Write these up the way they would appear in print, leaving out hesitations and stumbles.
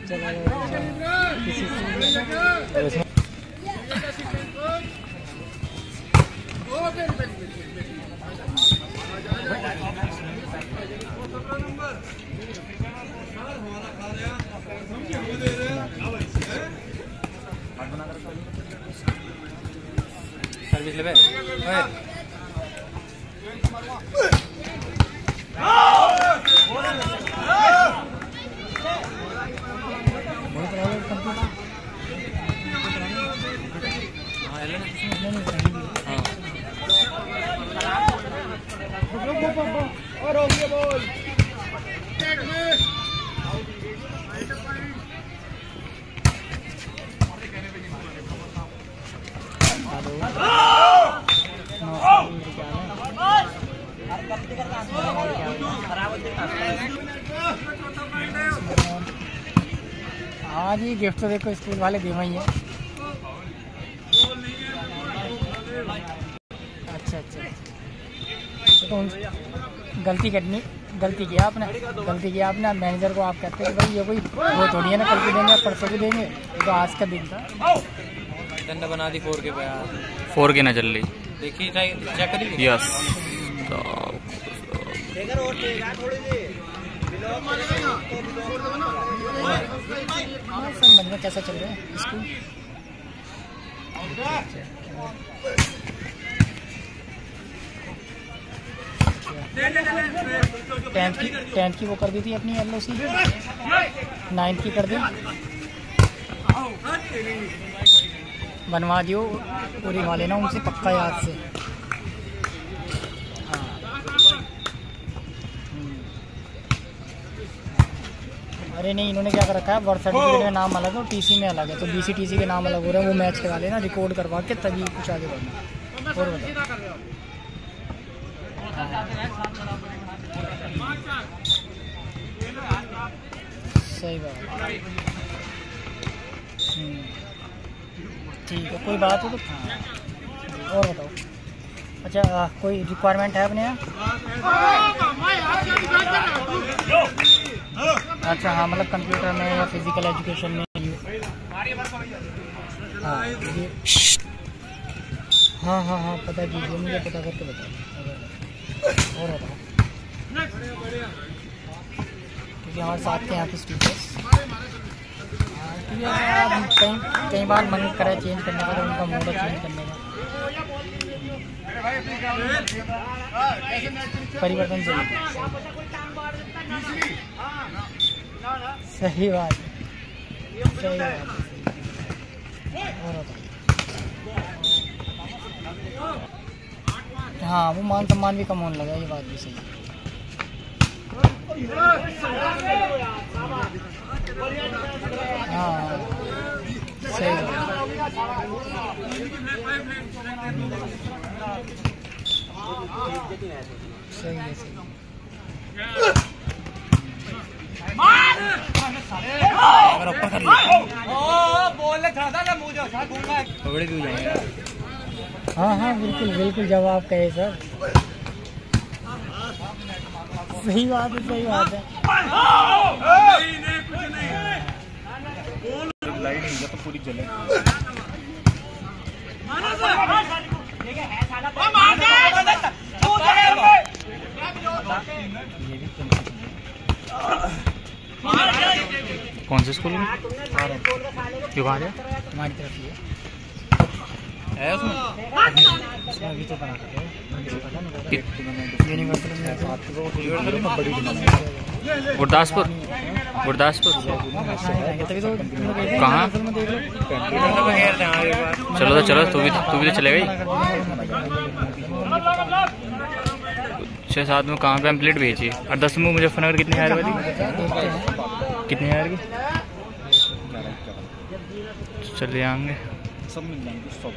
चला किसी से सर्विस ले और हो गया बॉल हाँ जी गिफ्ट तो देखो स्कूल वाले दे वही है। अच्छा तो गलती किया आपने मैनेजर को आप कहते हैं कि भाई ये कोई वो थोड़ी है ना कल को देंगे परसों को देंगे, ये तो आज का दिन था। डंडा बना दी 4 के पे यार 4 के ना चल रही देखिए चेक करिए यस समझ में कैसा चल रहा है स्कूल। टेंथ की वो कर दी थी अपनी LOC, 9th की कर दी बनवा दियो पूरी वाले ना उनसे पक्का याद से। अरे नहीं इन्होंने क्या कर रखा है बर्थ सर्टिफिकेट में नाम अलग है और TC में अलग है, तो BC TC के नाम अलग हो रहे हैं। वो मैच के वाले ना रिकॉर्ड करवा के तभी कुछ आगे बढ़ना। और बताओ सही बात ठीक है कोई बात हो तो और बताओ। अच्छा कोई रिक्वायरमेंट है अपने यहाँ? अच्छा हाँ मतलब कंप्यूटर में या फिजिकल एजुकेशन में हाँ पता कीजिए मुझे पता करके बताओ। और बताओ क्योंकि हमारे साथ के यहाँ के स्टूडेंट्स कई बार मन करे चेंज करने का तो उनका मूड चेंज करने का परिवर्तन चाहिए। सही बात है। और हाँ वो मान सम्मान भी कम होने लगा, ये बात भी सही है। हाँ सही है। हाँ बिल्कुल जब आप कहे सर। सही बात है। लाइट नहीं तो पूरी जले। कौन से स्कूल में? क्यों कहाँ है? हमारी तरफ ही है उसमें अभी तो बना गुरदासपुर कहाँ? चलो तू भी तो चलेगा ही। 6-7 में कहाँ पैम्पलेट भेजिए और 10 में मुजफ्फरनगर कितने हजार वाली कितने हजार की चले आएंगे सब मिल जाएंगे सब।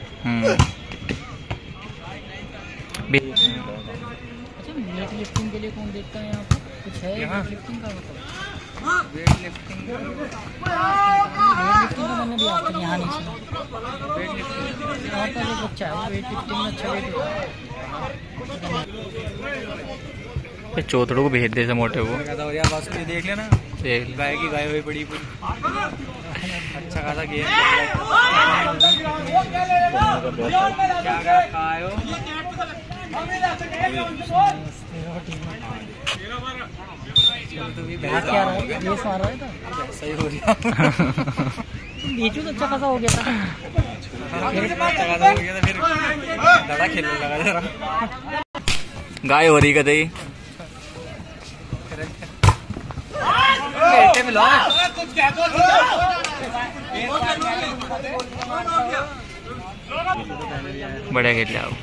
अच्छा वेट लिफ्टिंग के लिए कौन देखता है यहाँ पर? कुछ है वेट लिफ्टिंग का मतलब? वेट लिफ्टिंग का मैंने भी आज तक यहाँ नहीं सुना। वेट लिफ्टिंग यहाँ पर जो बच्चा है वो वेट लिफ्टिंग में अच्छा वेट चौथड़ों को भेज दे से मोटे को। यार बस ये देख लेना, देख गाय की गाय हुई पड़ी पूरी। अच्छा खासा गेम। क्या खाए हो? क्या रहा है? ये मार रहा है था सही हो गया। बीचू तो अच्छा खासा हो गया था। अच्छा खासा हो गया था, फिर दादा खेलने लगा जरा। गाय हो रही कतई। बढ़िया खेल आओ।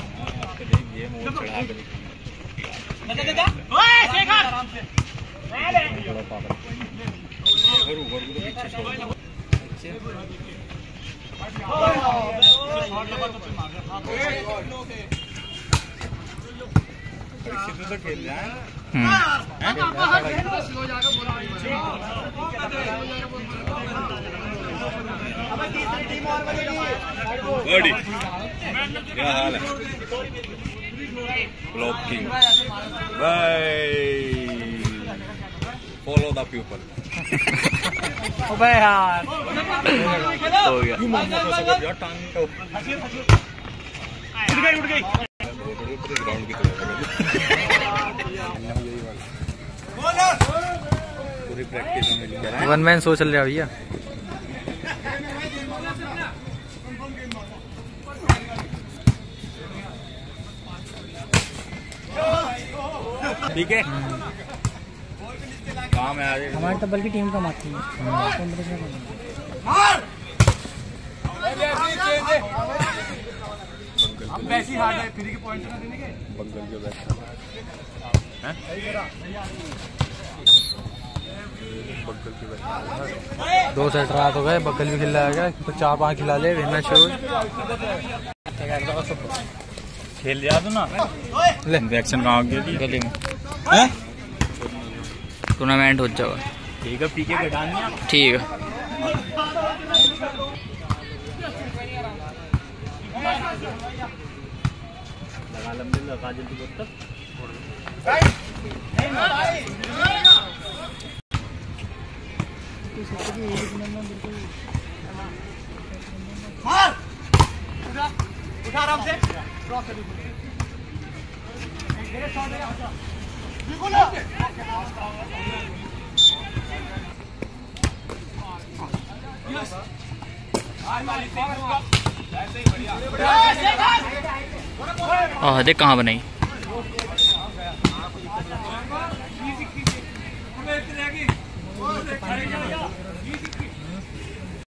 तो खेल रहा है। क्या हाल है? Blocking, follow the people. अबे यार हो गया। उठ गई ग्राउंड की तरफ पूरी प्रैक्टिस में मिल गया। वन मैन शो चल रहा है भैया। ठीक है, काम है आज। हमारे तब्बल की टीम कम आती है। बंगल के बैठ दो सेट रात हो गए, बगल भी खिला गया तो 4-5 खिला ले मैच शुरू। खेल दिया तू ना। ले रिएक्शन कहाँ हो गया? गली में टूर्नामेंट हो जाएगा। ठीक है, पीके घटानी है। ठीक है। लगा लंबे लगा जल्दी बोल तक। उठा आराम से। देख कहाँ बनाई।